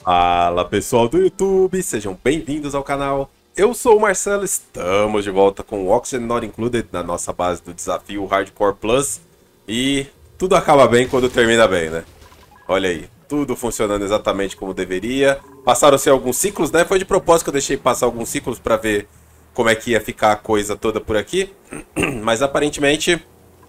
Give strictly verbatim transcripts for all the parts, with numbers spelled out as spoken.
Fala pessoal do YouTube, sejam bem-vindos ao canal. Eu sou o Marcelo, estamos de volta com o Oxygen Not Included na nossa base do desafio Hardcore Plus. E tudo acaba bem quando termina bem, né? Olha aí, tudo funcionando exatamente como deveria. Passaram-se alguns ciclos, né? Foi de propósito que eu deixei passar alguns ciclos para ver como é que ia ficar a coisa toda por aqui. Mas aparentemente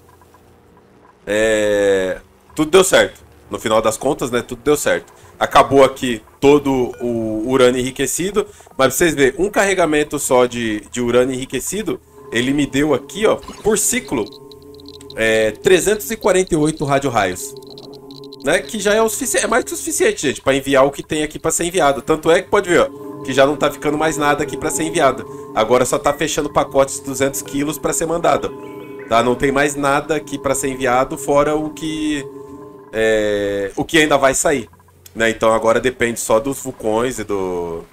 é... tudo deu certo. No final das contas, né? Tudo deu certo. Acabou aqui todo o urânio enriquecido. Mas pra vocês verem, um carregamento só de, de urânio enriquecido, ele me deu aqui, ó, por ciclo, é, trezentos e quarenta e oito radio-raios. Né? Que já é o suficiente, é mais que o suficiente, gente, para enviar o que tem aqui para ser enviado. Tanto é que pode ver, ó, que já não tá ficando mais nada aqui para ser enviado. Agora só tá fechando pacotes de duzentos quilos para ser mandado. Tá? Não tem mais nada aqui para ser enviado, fora o que, é, o que ainda vai sair. Né? Então agora depende só dos vulcões e do...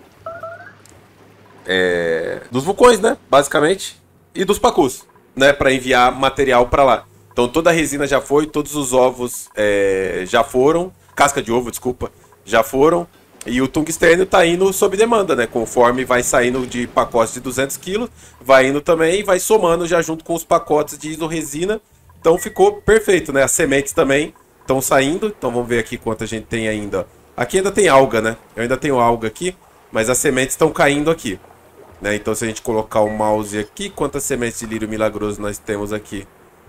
É, dos vulcões, né? Basicamente. E dos pacus, né? Para enviar material para lá. Então toda a resina já foi, todos os ovos é, já foram. Casca de ovo, desculpa. Já foram. E o tungstênio tá indo sob demanda, né? Conforme vai saindo de pacotes de duzentos quilos, vai indo também e vai somando já junto com os pacotes de isoresina. Então ficou perfeito, né? As sementes também estão saindo. Então vamos ver aqui quanto a gente tem ainda. Aqui ainda tem alga, né? Eu ainda tenho alga aqui, mas as sementes estão caindo aqui. Né? Então se a gente colocar o mouse aqui, quantas sementes de lírio milagroso nós temos aqui?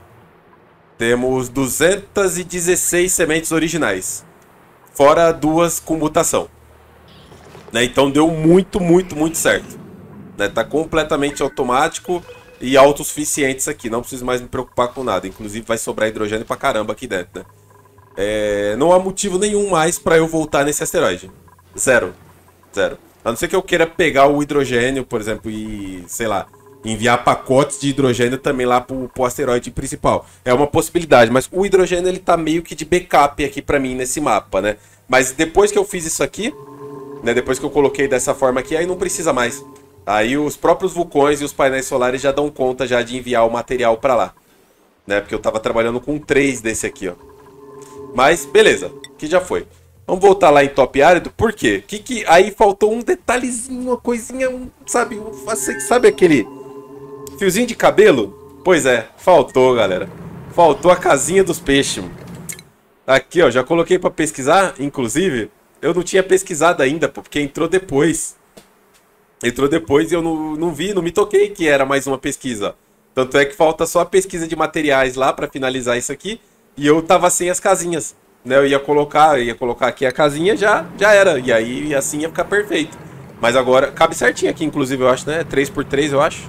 Temos duzentas e dezesseis sementes originais. Fora duas com mutação. Né? Então deu muito, muito, muito certo. Né? Tá completamente automático e autossuficiente isso aqui. Não preciso mais me preocupar com nada. Inclusive vai sobrar hidrogênio pra caramba aqui dentro. Né? É... Não há motivo nenhum mais pra eu voltar nesse asteroide. Zero. Zero. A não ser que eu queira pegar o hidrogênio, por exemplo, e, sei lá, enviar pacotes de hidrogênio também lá pro, pro asteroide principal. É uma possibilidade, mas o hidrogênio ele tá meio que de backup aqui pra mim nesse mapa, né? Mas depois que eu fiz isso aqui, né, depois que eu coloquei dessa forma aqui, aí não precisa mais. Aí os próprios vulcões e os painéis solares já dão conta já de enviar o material pra lá. Né? Porque eu tava trabalhando com três desse aqui, ó. Mas, beleza, que já foi. Vamos voltar lá em top árido, por quê? Que que aí faltou um detalhezinho, uma coisinha, um, sabe, um, sabe aquele fiozinho de cabelo? Pois é, faltou, galera. Faltou a casinha dos peixes. Aqui, ó, já coloquei pra pesquisar, inclusive, eu não tinha pesquisado ainda, porque entrou depois. Entrou depois e eu não, não vi, não me toquei que era mais uma pesquisa. Tanto é que falta só a pesquisa de materiais lá pra finalizar isso aqui, e eu tava sem as casinhas. Né, eu ia colocar, eu ia colocar aqui a casinha, já, já era. E aí assim ia ficar perfeito. Mas agora, cabe certinho aqui, inclusive, eu acho, né? três por três, eu acho.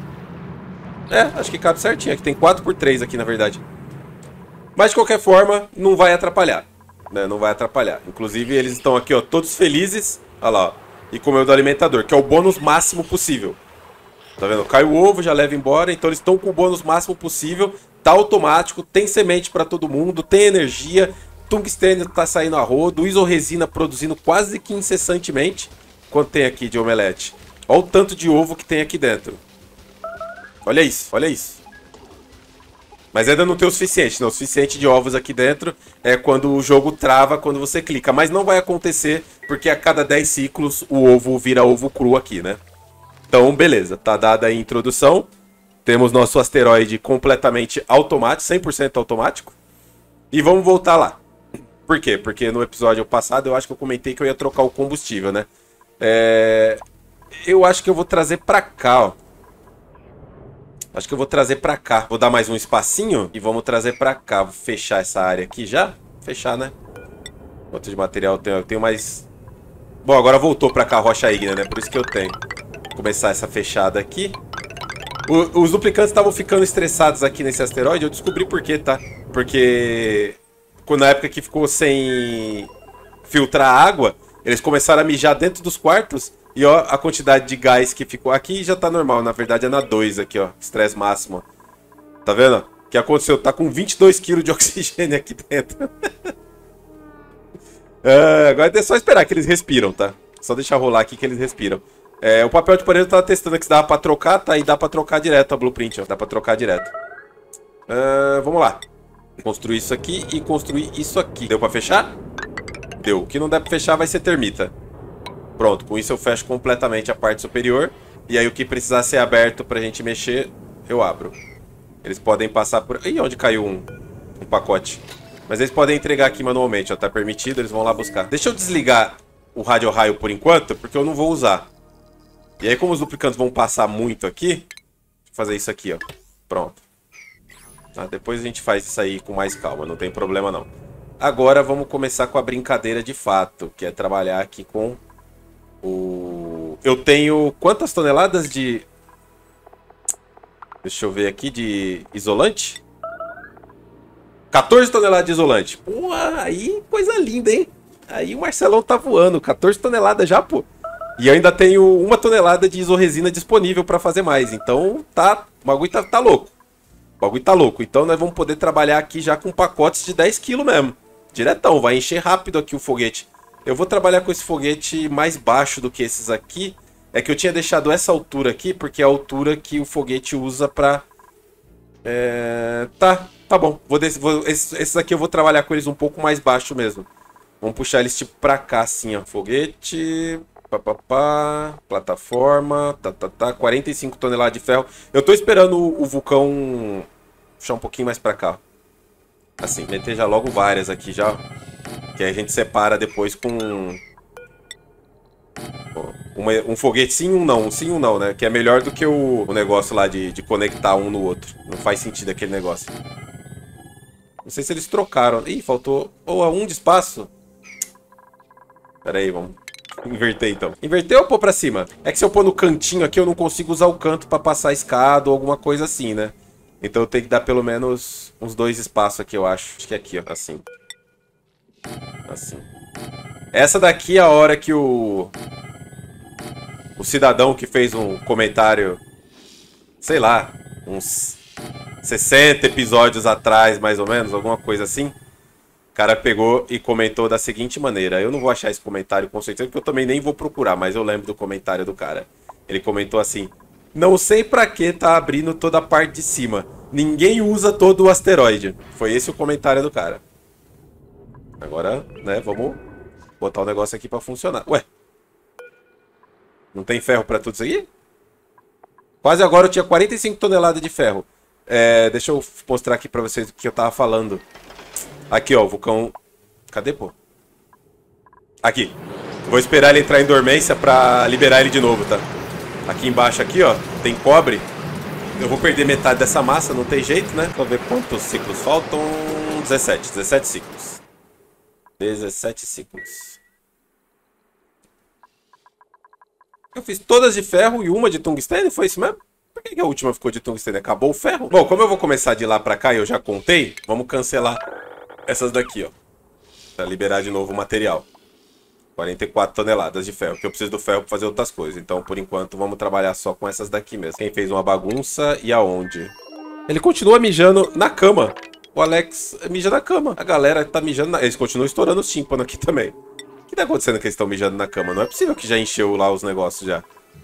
É, acho que cabe certinho. Aqui tem quatro por três aqui, na verdade. Mas de qualquer forma, não vai atrapalhar. Né? Não vai atrapalhar. Inclusive, eles estão aqui, ó, todos felizes. Olha lá, ó. E comeu do alimentador, que é o bônus máximo possível. Tá vendo? Cai o ovo, já leva embora. Então eles estão com o bônus máximo possível. Tá automático, tem semente pra todo mundo, tem energia. Tungstênio tá saindo a rodo, isoresina produzindo quase que incessantemente. Quanto tem aqui de omelete? Olha o tanto de ovo que tem aqui dentro. Olha isso, olha isso. Mas ainda não tem o suficiente, não. O suficiente de ovos aqui dentro é quando o jogo trava, quando você clica. Mas não vai acontecer, porque a cada dez ciclos o ovo vira ovo cru aqui, né? Então, beleza. Tá dada a introdução. Temos nosso asteroide completamente automático, cem por cento automático. E vamos voltar lá. Por quê? Porque no episódio passado eu acho que eu comentei que eu ia trocar o combustível, né? É... Eu acho que eu vou trazer pra cá, ó. Acho que eu vou trazer pra cá. Vou dar mais um espacinho e vamos trazer pra cá. Vou fechar essa área aqui já. Fechar, né? Quanto de material eu tenho? Eu tenho mais... Bom, agora voltou pra cá a rocha ígnea, né? Por isso que eu tenho. Vou começar essa fechada aqui. O, os duplicantes estavam ficando estressados aqui nesse asteroide. Eu descobri por quê, tá? Porque... na época que ficou sem filtrar água, eles começaram a mijar dentro dos quartos. E ó, a quantidade de gás que ficou aqui já tá normal. Na verdade é na dois aqui, ó. Estresse máximo. Tá vendo? O que aconteceu? Tá com vinte e dois quilos de oxigênio aqui dentro. é, agora é só esperar que eles respiram, tá? Só deixar rolar aqui que eles respiram. É, o papel de parede eu tava testando aqui se dava pra trocar, tá? E dá pra trocar direto a blueprint, ó. Dá pra trocar direto. Uh, vamos lá. Construir isso aqui e construir isso aqui. Deu pra fechar? deu. O que não der pra fechar vai ser termita. Pronto, com isso eu fecho completamente a parte superior. E aí o que precisar ser aberto pra gente mexer, eu abro. Eles podem passar por... Ih, onde caiu um, um pacote? Mas eles podem entregar aqui manualmente, ó. Tá permitido, eles vão lá buscar. Deixa eu desligar o rádio raio por enquanto, porque eu não vou usar. E aí como os duplicantes vão passar muito aqui, deixa eu fazer isso aqui, ó. Pronto. Tá, depois a gente faz isso aí com mais calma, não tem problema não. Agora vamos começar com a brincadeira de fato, que é trabalhar aqui com o... Eu tenho quantas toneladas de... Deixa eu ver aqui, de isolante? quatorze toneladas de isolante. Pô, aí coisa linda, hein? Aí o Marcelão tá voando, quatorze toneladas já, pô. E eu ainda tenho uma tonelada de isorresina disponível pra fazer mais. Então, tá, o bagulho tá, tá louco. O bagulho tá louco. Então nós vamos poder trabalhar aqui já com pacotes de dez quilos mesmo. Diretão, vai encher rápido aqui o foguete. Eu vou trabalhar com esse foguete mais baixo do que esses aqui. É que eu tinha deixado essa altura aqui, porque é a altura que o foguete usa pra... É... Tá, tá bom. Vou des... vou... Esses, esses aqui eu vou trabalhar com eles um pouco mais baixo mesmo. Vamos puxar eles tipo pra cá assim, ó. Foguete... Pá, pá, pá, plataforma... Tá, tá, tá. quarenta e cinco toneladas de ferro. Eu tô esperando o, o vulcão... Puxar um pouquinho mais pra cá. Assim, meter já logo várias aqui já. Que aí a gente separa depois com... Uma, um foguete sim, um não. Um sim, um não, né? Que é melhor do que o, o negócio lá de, de conectar um no outro. Não faz sentido aquele negócio. Não sei se eles trocaram. Ih, faltou... Ou oh, um de espaço. Pera aí, vamos inverter então. Inverter ou pôr pra cima? É que se eu pôr no cantinho aqui, eu não consigo usar o canto pra passar a escada ou alguma coisa assim, né? Então eu tenho que dar pelo menos uns dois espaços aqui, eu acho. Acho que é aqui, ó. Assim. Assim. Essa daqui é a hora que o... O cidadão que fez um comentário... Sei lá, uns sessenta episódios atrás, mais ou menos, alguma coisa assim. O cara pegou e comentou da seguinte maneira. Eu não vou achar esse comentário com certeza, porque eu também nem vou procurar, mas eu lembro do comentário do cara. Ele comentou assim: não sei pra que tá abrindo toda a parte de cima. Ninguém usa todo o asteroide. Foi esse o comentário do cara. Agora, né, vamos botar o negócio aqui pra funcionar. Ué, não tem ferro pra tudo isso aqui? Quase agora eu tinha quarenta e cinco toneladas de ferro. É, deixa eu mostrar aqui pra vocês o que eu tava falando. Aqui, ó, o vulcão... Cadê, pô? Aqui. Vou esperar ele entrar em dormência pra liberar ele de novo, tá? Aqui embaixo, aqui, ó, tem cobre. Eu vou perder metade dessa massa, não tem jeito, né? Vamos ver quantos ciclos faltam. dezessete. dezessete ciclos. dezessete ciclos. Eu fiz todas de ferro e uma de tungstênio, foi isso mesmo? Por que a última ficou de tungstênio? Acabou o ferro? Bom, como eu vou começar de lá pra cá e eu já contei, vamos cancelar essas daqui, ó. Pra liberar de novo o material. quarenta e quatro toneladas de ferro, que eu preciso do ferro pra fazer outras coisas. Então, por enquanto, vamos trabalhar só com essas daqui mesmo. Quem fez uma bagunça e aonde? Ele continua mijando na cama. O Alex mija na cama. A galera tá mijando na... Eles continuam estourando os tímpanos aqui também. O que tá acontecendo que eles estão mijando na cama? Não é possível que já encheu lá os negócios já.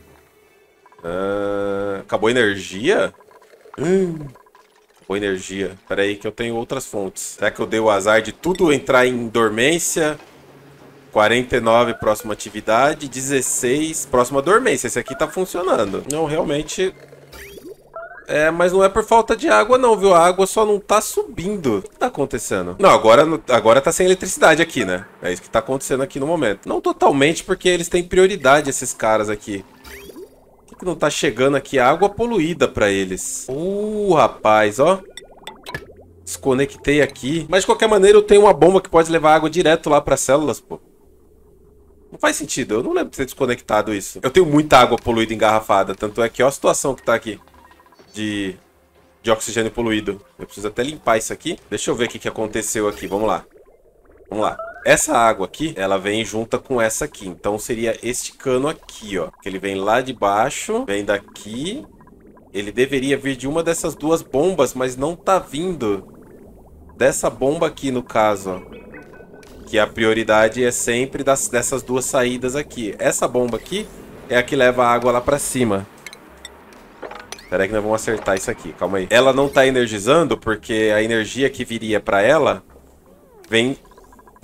Ah, acabou a energia? Hum, acabou a energia. Pera aí que eu tenho outras fontes. Será que eu dei o azar de tudo entrar em dormência? quarenta e nove, próxima atividade. dezesseis, próxima dormência. Esse aqui tá funcionando. Não, realmente... É, mas não é por falta de água não, viu? A água só não tá subindo. O que tá acontecendo? Não, agora, agora tá sem eletricidade aqui, né? É isso que tá acontecendo aqui no momento. Não totalmente, porque eles têm prioridade, esses caras aqui. Por que que não tá chegando aqui água poluída pra eles? Uh, rapaz, ó. Desconectei aqui. Mas de qualquer maneira eu tenho uma bomba que pode levar água direto lá pras células, pô. Não faz sentido, eu não lembro de ter desconectado isso. Eu tenho muita água poluída engarrafada, tanto é que ó a situação que tá aqui. De, de oxigênio poluído. Eu preciso até limpar isso aqui. Deixa eu ver o que, que aconteceu aqui. Vamos lá. Vamos lá. Essa água aqui, ela vem junta com essa aqui. Então seria este cano aqui, ó. Que ele vem lá de baixo. Vem daqui. Ele deveria vir de uma dessas duas bombas, mas não tá vindo. Dessa bomba aqui, no caso, ó. Que a prioridade é sempre das, dessas duas saídas aqui. Essa bomba aqui é a que leva a água lá pra cima. Espera aí que nós vamos acertar isso aqui, calma aí. Ela não tá energizando porque a energia que viria pra ela vem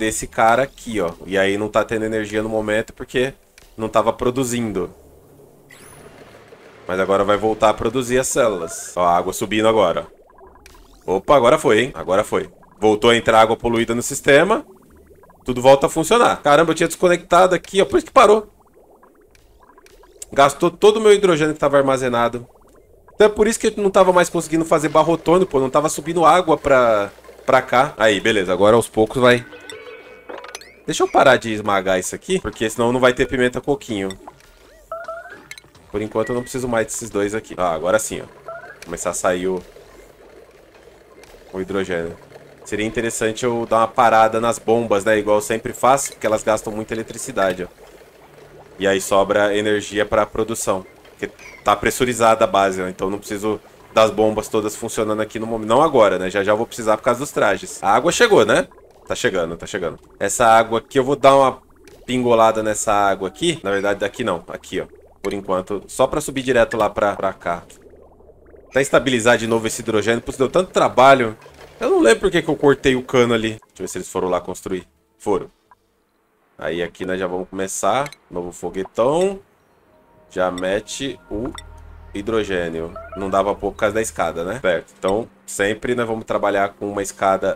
desse cara aqui, ó. E aí não tá tendo energia no momento porque não tava produzindo. Mas agora vai voltar a produzir as células. Ó, a água subindo agora. Opa, agora foi, hein? Agora foi. Voltou a entrar água poluída no sistema. Tudo volta a funcionar. Caramba, eu tinha desconectado aqui, ó. Por isso que parou. Gastou todo o meu hidrogênio que estava armazenado. Então é por isso que eu não estava mais conseguindo fazer barrotônio, pô. Não estava subindo água pra, pra cá. Aí, beleza. Agora aos poucos vai... Deixa eu parar de esmagar isso aqui, porque senão não vai ter pimenta coquinho. Por enquanto eu não preciso mais desses dois aqui. Ah, agora sim, ó. Começar a sair o... o hidrogênio. Seria interessante eu dar uma parada nas bombas, né? Igual eu sempre faço, porque elas gastam muita eletricidade, ó. E aí sobra energia para a produção. Porque tá pressurizada a base, ó. Então não preciso das bombas todas funcionando aqui no momento. Não agora, né? Já já vou precisar por causa dos trajes. A água chegou, né? Tá chegando, tá chegando. Essa água aqui, eu vou dar uma pingolada nessa água aqui. Na verdade, daqui não. Aqui, ó. Por enquanto, só para subir direto lá pra, pra cá. Até estabilizar de novo esse hidrogênio. Putz, deu tanto trabalho. Eu não lembro por que que eu cortei o cano ali. Deixa eu ver se eles foram lá construir. Foram. Aí aqui nós já vamos começar. Novo foguetão. Já mete o hidrogênio. Não dava pouco por causa da escada, né? Certo. Então, sempre nós vamos trabalhar com uma escada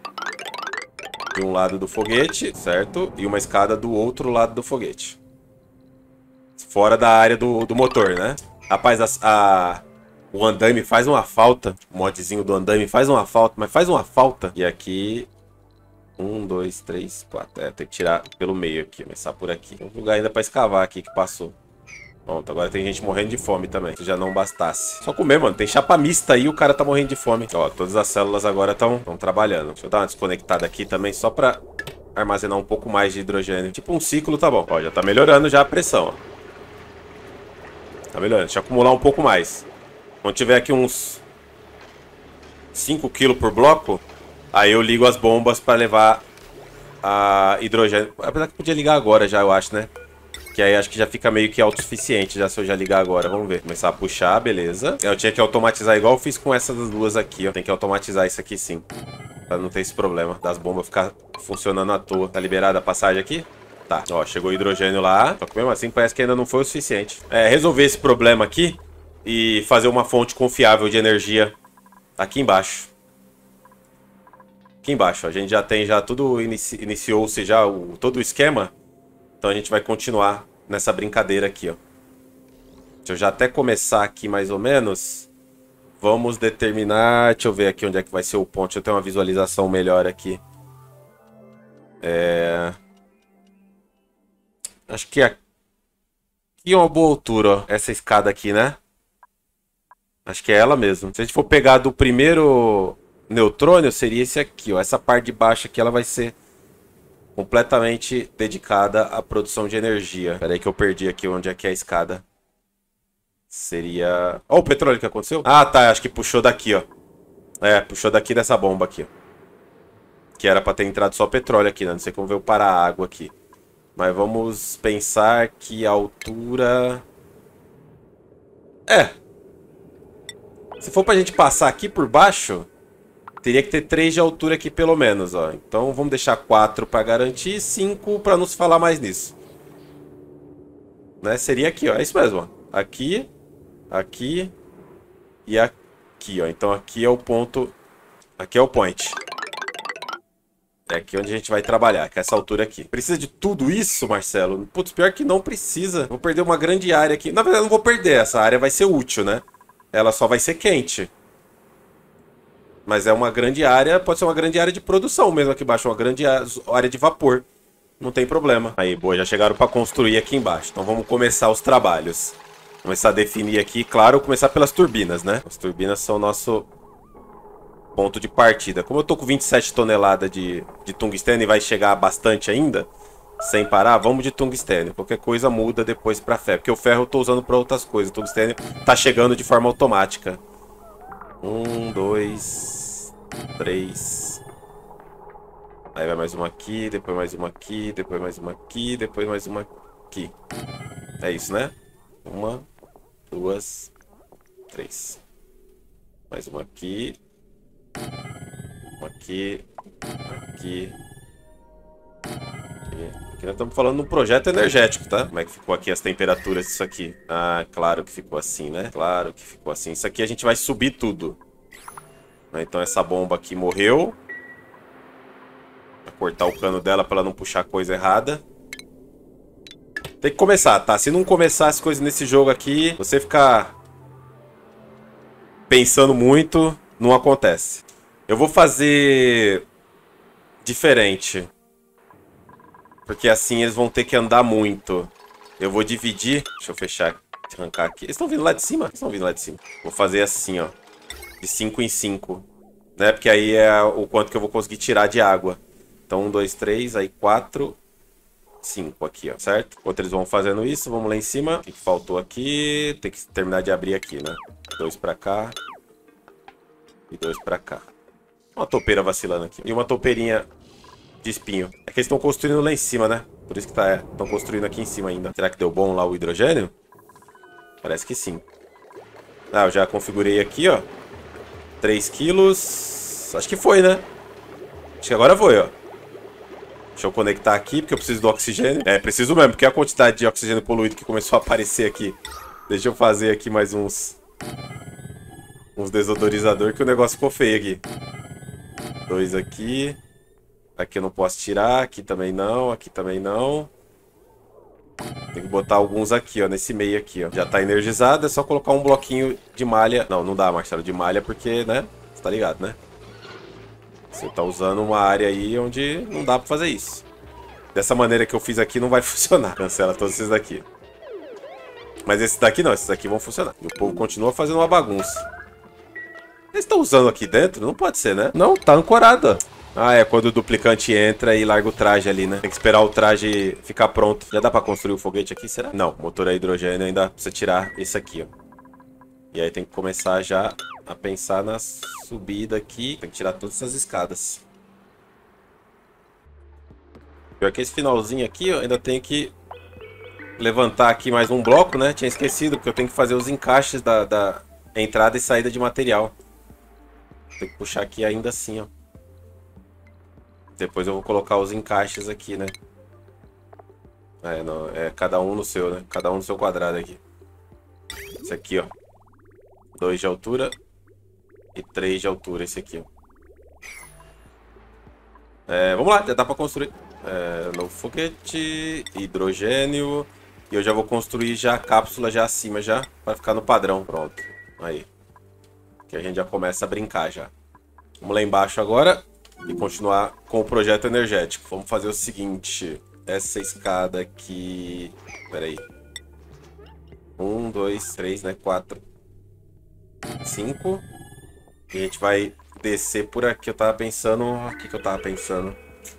de um lado do foguete, certo? E uma escada do outro lado do foguete. Fora da área do, do motor, né? Rapaz, a, a, o andaime faz uma falta. O modzinho do andaime faz uma falta, mas faz uma falta. E aqui... Um, dois, três, quatro. É, tem que tirar pelo meio aqui, começar por aqui. Tem um lugar ainda pra escavar aqui que passou. Pronto, agora tem gente morrendo de fome também. Se já não bastasse. Só comer, mano. Tem chapa mista aí e o cara tá morrendo de fome. Ó, todas as células agora estão trabalhando. Deixa eu dar uma desconectada aqui também, só pra armazenar um pouco mais de hidrogênio. Tipo um ciclo, tá bom. Ó, já tá melhorando já a pressão, ó. Tá melhorando. Deixa eu acumular um pouco mais. Quando tiver aqui uns cinco quilos por bloco, aí eu ligo as bombas pra levar a hidrogênio. Apesar que podia ligar agora já, eu acho, né? Que aí acho que já fica meio que autossuficiente já se eu já ligar agora. Vamos ver. Começar a puxar, beleza. Eu tinha que automatizar igual eu fiz com essas duas aqui, ó. Tem que automatizar isso aqui sim. Pra não ter esse problema das bombas ficar funcionando à toa. Tá liberada a passagem aqui? Tá. Ó, chegou o hidrogênio lá. Só que mesmo assim parece que ainda não foi o suficiente. É, resolver esse problema aqui e fazer uma fonte confiável de energia aqui embaixo. Aqui embaixo, ó, a gente já tem já tudo, inici iniciou-se já o, todo o esquema. Então a gente vai continuar nessa brincadeira aqui, ó. Deixa eu já até começar aqui mais ou menos. Vamos determinar... Deixa eu ver aqui onde é que vai ser o ponto. Deixa eu ter uma visualização melhor aqui. É... Acho que aqui é uma boa altura, ó. Essa escada aqui, né? Acho que é ela mesmo. Se a gente for pegar do primeiro neutrônio, seria esse aqui, ó. Essa parte de baixo aqui, ela vai ser completamente dedicada à produção de energia. Espera aí que eu perdi aqui onde é que é a escada. Seria... Ó, o petróleo que aconteceu? Ah, tá. Acho que puxou daqui, ó. É, puxou daqui dessa bomba aqui, ó. Que era pra ter entrado só petróleo aqui, né? Não sei como veio parar a água aqui. Mas vamos pensar que a altura... É. Se for pra gente passar aqui por baixo, teria que ter três de altura aqui pelo menos, ó. Então vamos deixar quatro pra garantir e cinco pra não se falar mais nisso. Né? Seria aqui, ó. É isso mesmo, ó. Aqui, aqui e aqui, ó. Então aqui é o ponto... Aqui é o point. É aqui onde a gente vai trabalhar, que é essa altura aqui. Precisa de tudo isso, Marcelo? Putz, pior que não precisa. Vou perder uma grande área aqui. Na verdade, eu não vou perder. Essa área vai ser útil, né? Ela só vai ser quente. Mas é uma grande área, pode ser uma grande área de produção mesmo aqui embaixo. Uma grande área de vapor. Não tem problema. Aí, boa, já chegaram para construir aqui embaixo. Então vamos começar os trabalhos. Começar a definir aqui, claro, começar pelas turbinas, né? As turbinas são o nosso... ponto de partida. Como eu tô com vinte e sete toneladas de, de tungstênio e vai chegar bastante ainda, sem parar, vamos de tungstênio. Qualquer coisa muda depois pra ferro. Porque o ferro eu tô usando pra outras coisas. O tungstênio tá chegando de forma automática. Um, dois, três. Aí vai mais uma aqui, depois mais uma aqui, depois mais uma aqui, depois mais uma aqui. É isso, né? Uma, duas, três. Mais uma aqui. Aqui, aqui Aqui nós estamos falando de um projeto energético, tá? Como é que ficou aqui as temperaturas disso aqui? Ah, claro que ficou assim, né? Claro que ficou assim. Isso aqui a gente vai subir tudo. Então essa bomba aqui morreu. Vai cortar o cano dela pra ela não puxar coisa errada. Tem que começar, tá? Se não começar as coisas nesse jogo aqui, você ficar pensando muito, não acontece. Eu vou fazer diferente. Porque assim eles vão ter que andar muito. Eu vou dividir. Deixa eu fechar, arrancar aqui. Eles estão vindo lá de cima? Eles estão vindo lá de cima. Vou fazer assim, ó. De cinco em cinco. Né? Porque aí é o quanto que eu vou conseguir tirar de água. Então, um, dois, três, aí quatro, cinco aqui, ó. Certo? Enquanto eles vão fazendo isso, vamos lá em cima. O que faltou aqui? Tem que terminar de abrir aqui, né? Dois pra cá. E dois pra cá. Uma toupeira vacilando aqui. E uma toupeirinha de espinho. É que eles estão construindo lá em cima, né? Por isso que tá, estão construindo aqui em cima ainda. Será que deu bom lá o hidrogênio? Parece que sim. Ah, eu já configurei aqui, ó. três quilos. Acho que foi, né? Acho que agora foi, ó. Deixa eu conectar aqui, porque eu preciso do oxigênio. É, preciso mesmo, porque a quantidade de oxigênio poluído que começou a aparecer aqui. Deixa eu fazer aqui mais uns... Uns desodorizador, que o negócio ficou feio aqui. Dois aqui. Aqui eu não posso tirar, aqui também não, aqui também não. Tem que botar alguns aqui, ó, nesse meio aqui, ó. Já tá energizado, é só colocar um bloquinho de malha. Não, não dá, Marcelo, de malha, porque, né? Você tá ligado, né? Você tá usando uma área aí onde não dá pra fazer isso. Dessa maneira que eu fiz aqui não vai funcionar. Cancela todos esses daqui. Mas esses daqui não, esses daqui vão funcionar. E o povo continua fazendo uma bagunça. Eles estão usando aqui dentro? Não pode ser, né? Não, tá ancorado, ó. Ah, é quando o duplicante entra e larga o traje ali, né? Tem que esperar o traje ficar pronto. Já dá pra construir o foguete aqui, será? Não, motor a hidrogênio ainda precisa tirar esse aqui, ó. E aí tem que começar já a pensar na subida aqui. Tem que tirar todas essas escadas. Pior que esse finalzinho aqui, ó, ainda tem que levantar aqui mais um bloco, né? Tinha esquecido, porque eu tenho que fazer os encaixes da, da entrada e saída de material. Tem que puxar aqui ainda assim, ó. Depois eu vou colocar os encaixes aqui, né? É, não, é cada um no seu, né? Cada um no seu quadrado aqui. Esse aqui, ó. Dois de altura e três de altura, esse aqui, ó. É, vamos lá, já dá pra construir. É, novo foguete, hidrogênio. E eu já vou construir já a cápsula já acima, já, pra ficar no padrão. Pronto, aí. Que a gente já começa a brincar já. Vamos lá embaixo agora. E continuar com o projeto energético. Vamos fazer o seguinte. Essa escada aqui... Pera aí. Um, dois, três, né? Quatro. Cinco. E a gente vai descer por aqui. Eu tava pensando... O que que eu tava pensando?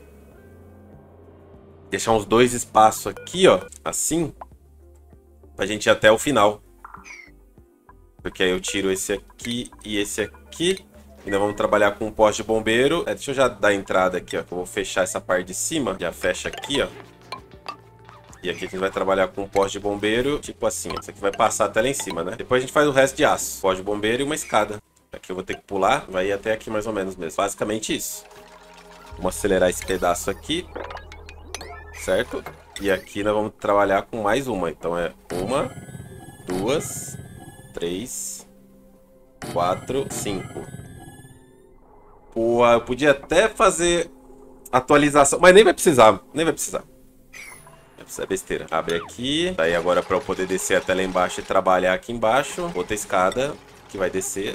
Deixar uns dois espaços aqui, ó. Assim. Pra gente ir até o final. Porque aí eu tiro esse aqui e esse aqui. E nós vamos trabalhar com um poste de bombeiro. É, deixa eu já dar a entrada aqui, ó. Que eu vou fechar essa parte de cima. Já fecha aqui, ó. E aqui a gente vai trabalhar com um poste de bombeiro. Tipo assim, ó. Isso aqui vai passar até lá em cima, né? Depois a gente faz o resto de aço. Poste de bombeiro e uma escada. Aqui eu vou ter que pular. Vai ir até aqui mais ou menos mesmo. Basicamente isso. Vamos acelerar esse pedaço aqui. Certo? E aqui nós vamos trabalhar com mais uma. Então é uma, duas, três, quatro, cinco. Pô, eu podia até fazer atualização, mas nem vai precisar, nem vai precisar. Vai precisar, besteira. Abre aqui. Daí agora para eu poder descer até lá embaixo e trabalhar aqui embaixo. Outra escada que vai descer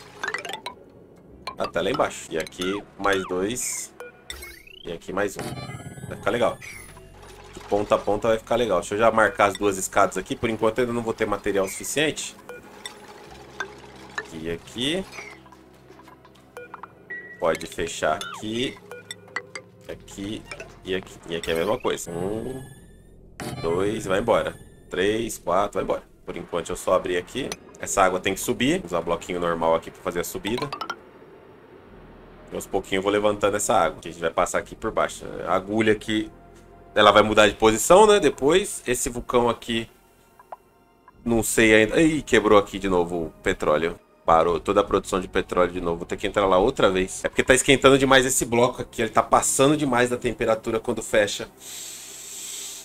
até lá embaixo. E aqui mais dois. E aqui mais um. Vai ficar legal. De ponta a ponta vai ficar legal. Deixa eu já marcar as duas escadas aqui. Por enquanto eu ainda não vou ter material suficiente. Aqui e aqui. Pode fechar aqui, aqui e aqui. E aqui é a mesma coisa. Um, dois, vai embora. Três, quatro, vai embora. Por enquanto eu só abri aqui. Essa água tem que subir. Vou usar bloquinho normal aqui para fazer a subida. E aos pouquinhos eu vou levantando essa água. Que a gente vai passar aqui por baixo. A agulha aqui, ela vai mudar de posição, né? Depois, esse vulcão aqui, não sei ainda. Ih, quebrou aqui de novo o petróleo. Parou toda a produção de petróleo de novo. Vou ter que entrar lá outra vez. É porque tá esquentando demais esse bloco aqui. Ele tá passando demais da temperatura quando fecha.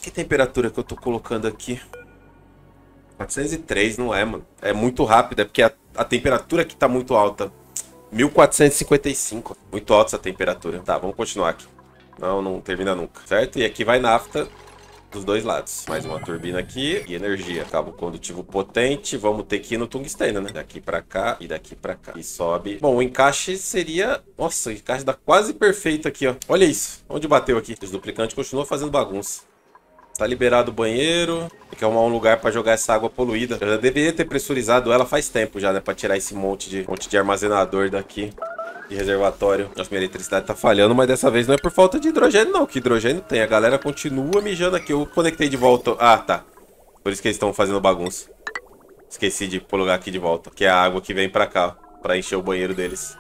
Que temperatura que eu tô colocando aqui? quatrocentos e três, não é, mano. É muito rápido, é porque a, a temperatura aqui tá muito alta. mil quatrocentos e cinquenta e cinco. Muito alta essa temperatura. Tá, vamos continuar aqui. Não, não termina nunca, certo? E aqui vai nafta dos dois lados. Mais uma turbina aqui e energia. Cabo condutivo potente. Vamos ter que ir no tungstênio, né? Daqui pra cá e daqui pra cá. E sobe. Bom, o encaixe seria... Nossa, o encaixe dá quase perfeito aqui, ó. Olha isso. Onde bateu aqui? Esse duplicante continua fazendo bagunça. Tá liberado o banheiro. Tem que arrumar um lugar pra jogar essa água poluída. Eu já deveria ter pressurizado ela faz tempo já, né? Pra tirar esse monte de, monte de armazenador daqui. De reservatório. Nossa, minha eletricidade tá falhando, mas dessa vez não é por falta de hidrogênio, não. Que hidrogênio tem. A galera continua mijando aqui. Eu conectei de volta. Ah, tá. Por isso que eles estão fazendo bagunça. Esqueci de plugar aqui de volta. Que é a água que vem pra cá, ó, pra encher o banheiro deles.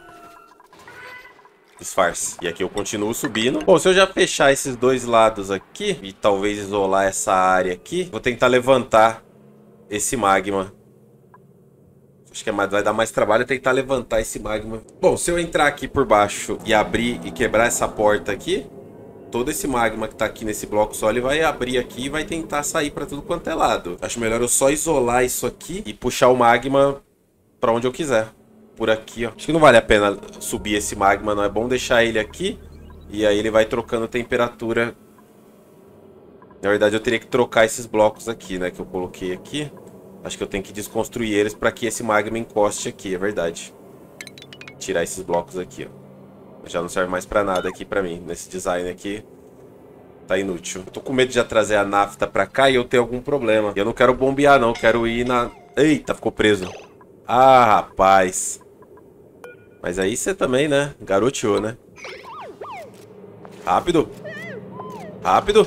Disfarce. E aqui eu continuo subindo. Bom, se eu já fechar esses dois lados aqui e talvez isolar essa área aqui, vou tentar levantar esse magma. Acho que é mais, vai dar mais trabalho tentar levantar esse magma. Bom, se eu entrar aqui por baixo e abrir e quebrar essa porta aqui, todo esse magma que tá aqui nesse bloco só, ele vai abrir aqui e vai tentar sair pra tudo quanto é lado. Acho melhor eu só isolar isso aqui e puxar o magma pra onde eu quiser. Por aqui, ó. Acho que não vale a pena subir esse magma, não. É bom deixar ele aqui e aí ele vai trocando temperatura. Na verdade, eu teria que trocar esses blocos aqui, né, que eu coloquei aqui. Acho que eu tenho que desconstruir eles para que esse magma encoste aqui, é verdade. Tirar esses blocos aqui, ó. Já não serve mais para nada aqui para mim. Nesse design aqui, tá inútil. Eu tô com medo de já trazer a nafta para cá e eu ter algum problema. E eu não quero bombear, não. Eu quero ir na... Eita, ficou preso. Ah, rapaz. Mas aí você também, né? Garoteou, né? Rápido. Rápido.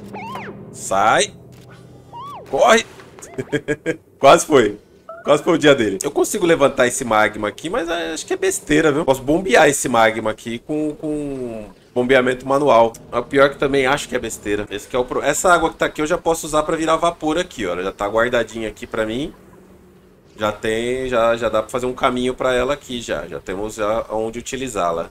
Sai. Corre. Quase foi. Quase foi o dia dele. Eu consigo levantar esse magma aqui, mas acho que é besteira, viu? Posso bombear esse magma aqui com, com bombeamento manual. O pior é que também acho que é besteira. Esse que é o pro... Essa água que tá aqui eu já posso usar pra virar vapor aqui, ó. Ela já tá guardadinha aqui pra mim. Já tem, já, já dá pra fazer um caminho pra ela aqui já. Já temos já onde utilizá-la.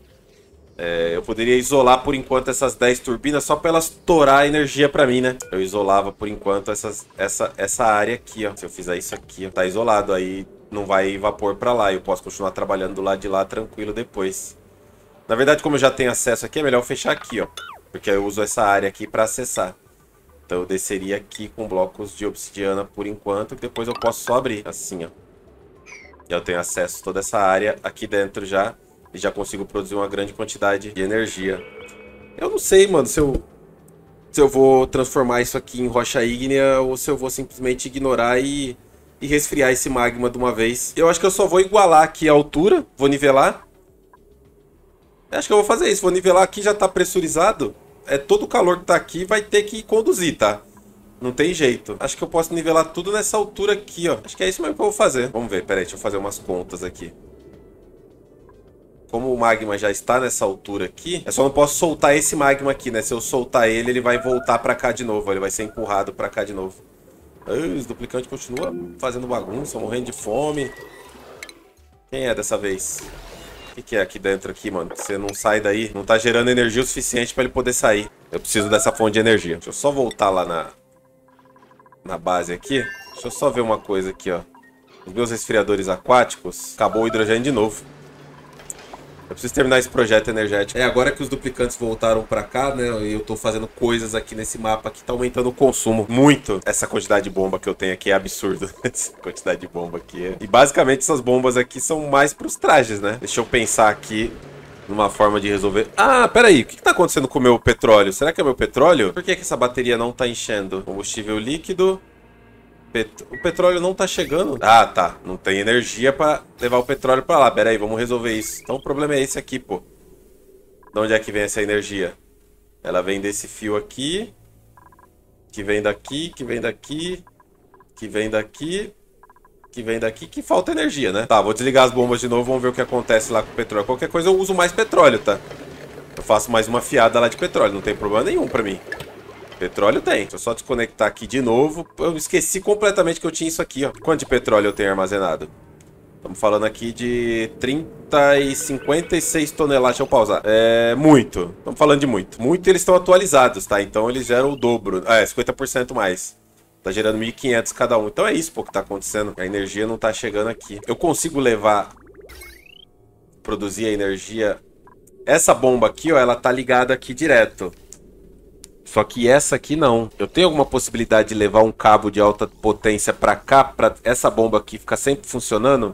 É, eu poderia isolar por enquanto essas dez turbinas só pra elas torar energia pra mim, né? Eu isolava por enquanto essas, essa, essa área aqui, ó. Se eu fizer isso aqui, ó, tá isolado. Aí não vai vapor pra lá. Eu posso continuar trabalhando do lado de lá tranquilo depois. Na verdade, como eu já tenho acesso aqui, é melhor eu fechar aqui, ó. Porque eu uso essa área aqui pra acessar. Então eu desceria aqui com blocos de obsidiana por enquanto, que depois eu posso só abrir, assim, ó. E eu tenho acesso a toda essa área aqui dentro já, e já consigo produzir uma grande quantidade de energia. Eu não sei, mano, se eu, se eu vou transformar isso aqui em rocha ígnea ou se eu vou simplesmente ignorar e, e resfriar esse magma de uma vez. Eu acho que eu só vou igualar aqui a altura, vou nivelar. Eu acho que eu vou fazer isso, vou nivelar aqui, já tá pressurizado. É, todo o calor que tá aqui vai ter que conduzir, tá? Não tem jeito. Acho que eu posso nivelar tudo nessa altura aqui, ó. Acho que é isso mesmo que eu vou fazer. Vamos ver, peraí, deixa eu fazer umas contas aqui. Como o magma já está nessa altura aqui, eu só não posso soltar esse magma aqui, né? Se eu soltar ele, ele vai voltar pra cá de novo. Ele vai ser empurrado pra cá de novo. Ai, os duplicantes continuam fazendo bagunça, morrendo de fome. Quem é dessa vez? O que, que é aqui dentro aqui, mano? Você não sai daí, não tá gerando energia o suficiente pra ele poder sair. Eu preciso dessa fonte de energia. Deixa eu só voltar lá na, na base aqui. Deixa eu só ver uma coisa aqui, ó. Os meus resfriadores aquáticos, acabou o hidrogênio de novo. Eu preciso terminar esse projeto energético. É, agora que os duplicantes voltaram pra cá, né? E eu tô fazendo coisas aqui nesse mapa que tá aumentando o consumo muito. Essa quantidade de bomba que eu tenho aqui é absurda. Essa quantidade de bomba aqui é... E basicamente essas bombas aqui são mais pros trajes, né? Deixa eu pensar aqui numa forma de resolver... Ah, peraí. O que que tá acontecendo com o meu petróleo? Será que é meu petróleo? Por que que essa bateria não tá enchendo? Combustível líquido... Pet... O petróleo não tá chegando. Ah, tá. Não tem energia pra levar o petróleo pra lá. Pera aí, vamos resolver isso. Então o problema é esse aqui, pô. De onde é que vem essa energia? Ela vem desse fio aqui. Que vem daqui, que vem daqui. Que vem daqui. Que vem daqui. Que falta energia, né? Tá, vou desligar as bombas de novo. Vamos ver o que acontece lá com o petróleo. Qualquer coisa eu uso mais petróleo, tá? Eu faço mais uma fiada lá de petróleo. Não tem problema nenhum pra mim. Petróleo tem. Deixa eu só desconectar aqui de novo. Eu esqueci completamente que eu tinha isso aqui, ó. Quanto de petróleo eu tenho armazenado? Estamos falando aqui de trinta e cinquenta e seis toneladas. Deixa eu pausar. É muito. Estamos falando de muito. Muito eles estão atualizados, tá? Então eles geram o dobro. Ah, é, cinquenta por cento mais. Tá gerando mil e quinhentos cada um. Então é isso, pô, que tá acontecendo. A energia não tá chegando aqui. Eu consigo levar... Produzir a energia... Essa bomba aqui, ó, ela tá ligada aqui direto. Só que essa aqui não. Eu tenho alguma possibilidade de levar um cabo de alta potência pra cá, pra essa bomba aqui ficar sempre funcionando?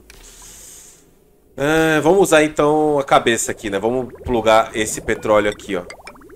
É, vamos usar então a cabeça aqui, né? Vamos plugar esse petróleo aqui, ó.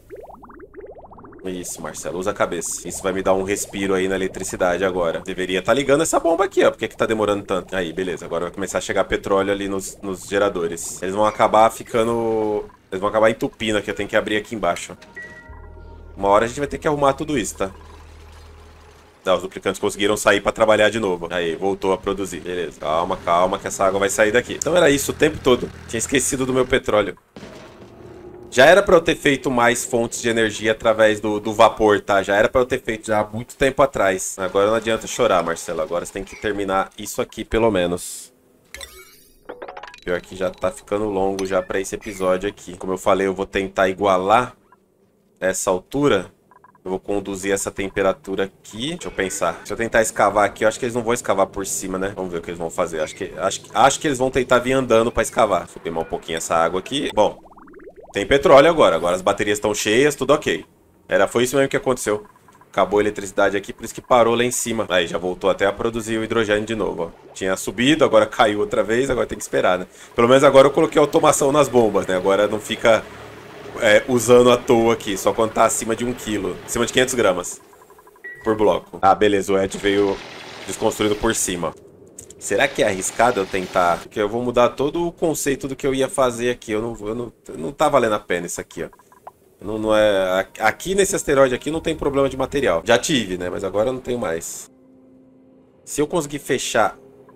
Isso, Marcelo, usa a cabeça. Isso vai me dar um respiro aí na eletricidade agora. Deveria estar ligando essa bomba aqui, ó. Por que que tá demorando tanto? Aí, beleza. Agora vai começar a chegar petróleo ali nos, nos geradores. Eles vão acabar ficando... Eles vão acabar entupindo aqui. Eu tenho que abrir aqui embaixo. Uma hora a gente vai ter que arrumar tudo isso, tá? Tá, os duplicantes conseguiram sair pra trabalhar de novo. Aí, voltou a produzir. Beleza. Calma, calma, que essa água vai sair daqui. Então era isso o tempo todo. Tinha esquecido do meu petróleo. Já era pra eu ter feito mais fontes de energia através do, do vapor, tá? Já era pra eu ter feito já há muito tempo atrás. Agora não adianta chorar, Marcelo. Agora você tem que terminar isso aqui, pelo menos. Pior que já tá ficando longo já pra esse episódio aqui. Como eu falei, eu vou tentar igualar essa altura. Eu vou conduzir essa temperatura aqui. Deixa eu pensar. Se eu tentar escavar aqui, eu acho que eles não vão escavar por cima, né? Vamos ver o que eles vão fazer. Acho que, acho, acho que eles vão tentar vir andando pra escavar. Deixa eu queimar um pouquinho essa água aqui. Bom... Tem petróleo agora, agora as baterias estão cheias, tudo ok. Era, foi isso mesmo que aconteceu. Acabou a eletricidade aqui, por isso que parou lá em cima. Aí já voltou até a produzir o hidrogênio de novo, ó. Tinha subido, agora caiu outra vez, agora tem que esperar, né? Pelo menos agora eu coloquei automação nas bombas, né? Agora não fica é, usando à toa aqui, só quando tá acima de um quilo. Acima de quinhentos gramas por bloco. Ah, beleza, o Ed veio desconstruído por cima. Será que é arriscado eu tentar? Porque eu vou mudar todo o conceito do que eu ia fazer aqui. Eu não, eu não, não tá valendo a pena isso aqui, ó. Não, não é, aqui nesse asteroide aqui não tem problema de material. Já tive, né? Mas agora eu não tenho mais. Se eu conseguir fechar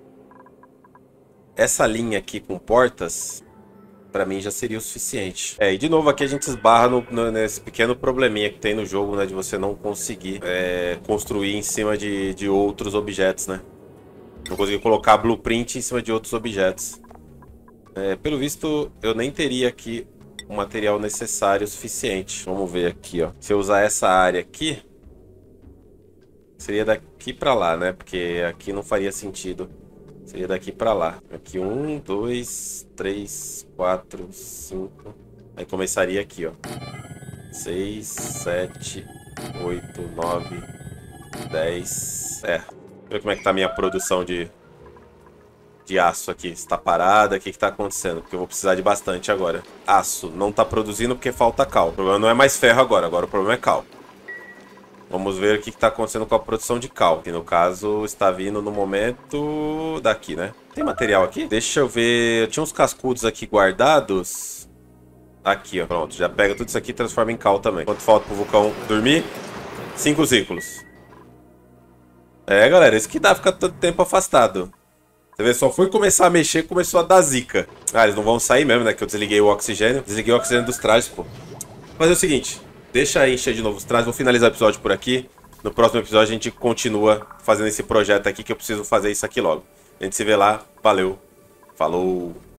essa linha aqui com portas, pra mim já seria o suficiente. É, e de novo aqui a gente esbarra no, no, nesse pequeno probleminha que tem no jogo, né? De você não conseguir é, construir em cima de, de outros objetos, né? Não consegui colocar blueprint em cima de outros objetos. É, pelo visto, eu nem teria aqui o material necessário o suficiente. Vamos ver aqui, ó. Se eu usar essa área aqui, seria daqui pra lá, né? Porque aqui não faria sentido. Seria daqui pra lá. Aqui um, dois, três, quatro, cinco. Aí começaria aqui, ó. Seis, sete, oito, nove, dez. É. Ver como é que tá a minha produção de, de aço aqui. Está parada, o que que tá acontecendo? Porque eu vou precisar de bastante agora. Aço não tá produzindo porque falta cal. O problema não é mais ferro agora, agora o problema é cal. Vamos ver o que que tá acontecendo com a produção de cal. Que no caso está vindo no momento daqui, né? Tem material aqui? Deixa eu ver. Eu tinha uns cascudos aqui guardados. Aqui, ó. Pronto, já pega tudo isso aqui e transforma em cal também. Quanto falta pro vulcão dormir? Cinco ciclos. É, galera, isso que dá ficar tanto tempo afastado. Você vê, só foi começar a mexer, começou a dar zica. Ah, eles não vão sair mesmo, né? Que eu desliguei o oxigênio. Desliguei o oxigênio dos trajes, pô. Vou fazer o seguinte, deixa aí encher de novo os trajes. Vou finalizar o episódio por aqui. No próximo episódio a gente continua fazendo esse projeto aqui, que eu preciso fazer isso aqui logo. A gente se vê lá. Valeu. Falou.